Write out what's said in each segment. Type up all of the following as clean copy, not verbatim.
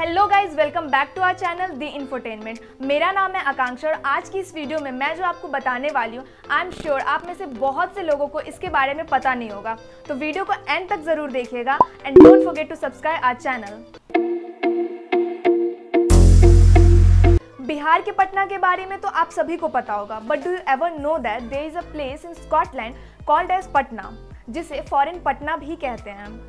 Hello guys, welcome back to our channel the infotainment. मेरा नाम है आकांक्षा और आज की इस वीडियो में मैं जो आपको बताने वाली हूँ, आई एम श्योर आप में से बहुत से लोगों को इसके बारे में पता नहीं होगा। तो वीडियो को एंड तक जरूर देखिएगा and don't forget to subscribe our channel. Bihar के पटना के बारे में तो आप सभी को पता होगा, but do you ever know that there is a place in Scotland called as Patna, जिसे फॉरेन पटना भी कहते हैं।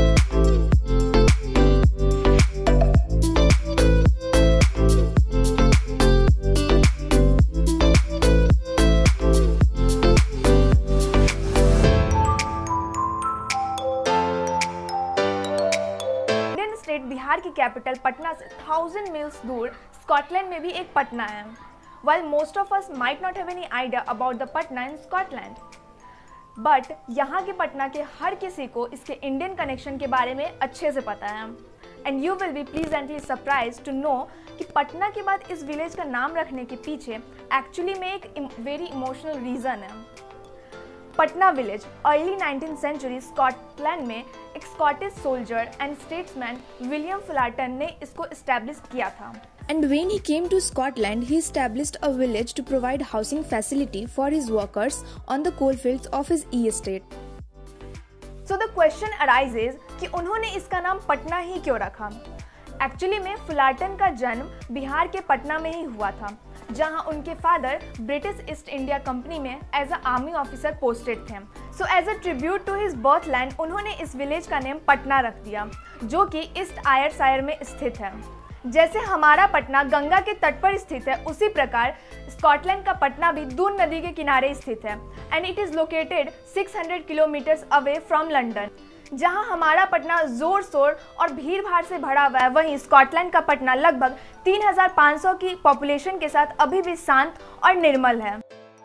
स्टेट बिहार की कैपिटल पटना से 1000 मील्स दूर स्कॉटलैंड में भी एक पटना है। While most of us might not have any idea about the Patna in Scotland, but यहाँ के पटना के हर किसी को इसके इंडियन कनेक्शन के बारे में अच्छे से पता है। And you will be pleasantly surprised to know कि पटना के बाद इस विलेज का नाम रखने के पीछे एक्चुअली में एक वेरी इमोशनल रीज़न है। Patna village early 19th century Scotland में एक Scottish soldier and statesman William Fullarton ने इसको एस्टैब्लिश किया था। And when he came to Scotland, he established a village to provide housing facility for his workers on the coalfields of his estate. So the question arises कि उन्होंने इसका नाम पटना ही क्यों रखा। एक्चुअली में फुलाटन का जन्म बिहार के पटना में ही हुआ था, जहां उनके father British East India Company में as a army officer posted थे। So as a tribute to his birth land उन्होंने इस विलेज का नेम पटना रख दिया, जो कि ईस्ट आयरशायर में स्थित है। जैसे हमारा पटना गंगा के तट पर स्थित है, उसी प्रकार स्कॉटलैंड का पटना भी दून नदी के किनारे स्थित है and it is located 600 kilometres away from London. जहां हमारा पटना जोर शोर और भीड़ भाड़ से भरा हुआ है, वहीं स्कॉटलैंड का पटना लगभग 3500 की पॉपुलेशन के साथ अभी भी शांत और निर्मल है।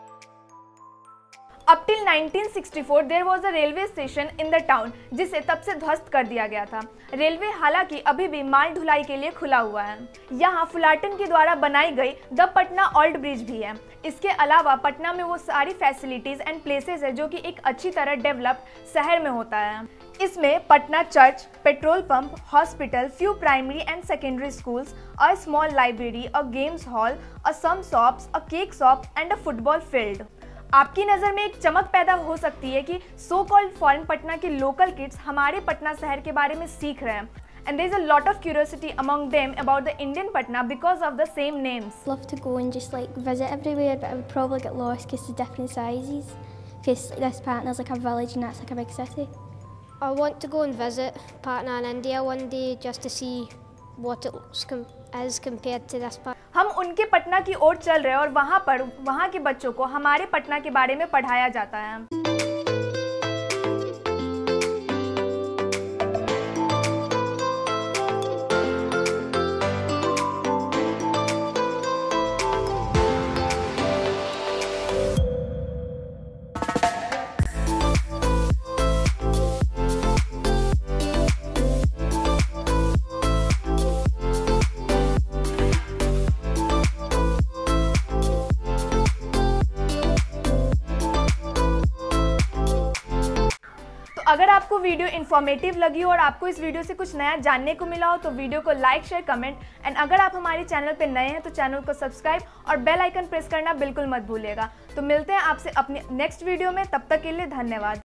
Up till 1964 there was a railway station in the town, जिसे तब से ध्वस्त कर दिया गया था। रेलवे हालांकि अभी भी माल ढुलाई के लिए खुला हुआ है। यहाँ फुलाटन के द्वारा बनाई गई द पटना ओल्ड ब्रिज भी है। इसके अलावा पटना में वो सारी फैसिलिटीज एंड प्लेसेस है जो कि एक अच्छी तरह डेवलप्ड शहर में होता है। इसमें Patna church, petrol pump, hospital, few primary and secondary schools, a small library, a games hall, a some shops, a cake shop and a football field. आपकी नज़र में एक चमक पैदा हो सकती है कि सो कॉल्ड फॉरेन पटना के लोकल किड्स हमारे पटना शहर के बारे में सीख रहे हैं। And there is a lot of curiosity among them about the Indian Patna because of the same names. Love to go and just like visit everywhere, but I would probably get lost because the different sizes. Because this Patna is like a village and that's like a big city. I want to go and visit Patna in India one day just to see what it is compared to this Patna. हम उनके पटना की ओर चल रहे हैं और वहाँ के बच्चों को हमारे पटना के बारे में पढ़ाया जाता है। अगर आपको वीडियो इन्फॉर्मेटिव लगी हो और आपको इस वीडियो से कुछ नया जानने को मिला हो तो वीडियो को लाइक, शेयर, कमेंट एंड अगर आप हमारे चैनल पे नए हैं तो चैनल को सब्सक्राइब और बेल आइकन प्रेस करना बिल्कुल मत भूलिएगा। तो मिलते हैं आपसे अपने नेक्स्ट वीडियो में, तब तक के लिए धन्यवाद।